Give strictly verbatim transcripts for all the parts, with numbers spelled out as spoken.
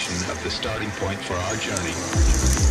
indication of the starting point for our journey.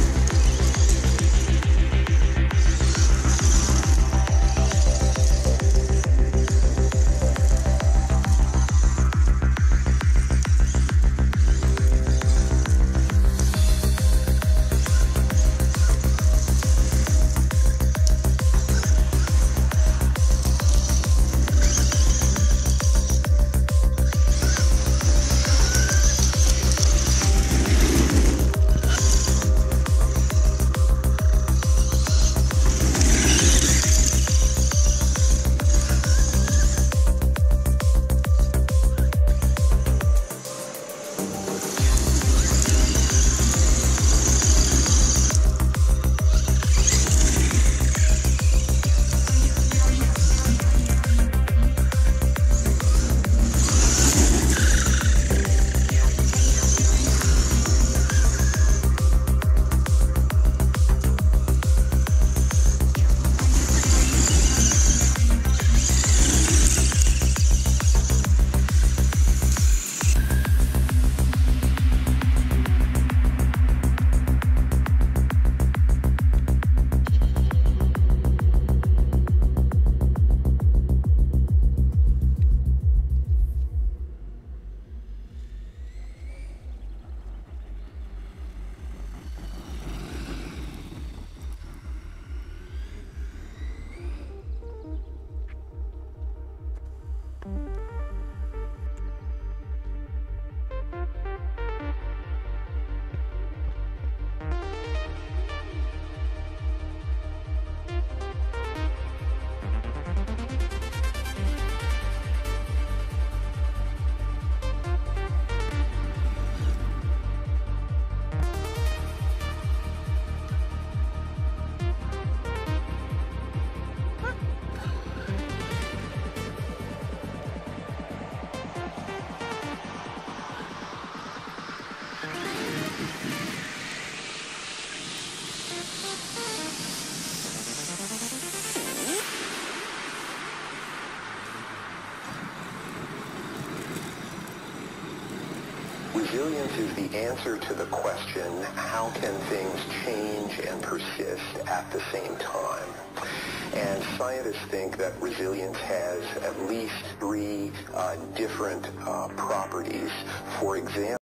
Resilience is the answer to the question, how can things change and persist at the same time? And scientists think that resilience has at least three uh, different uh, properties. For example,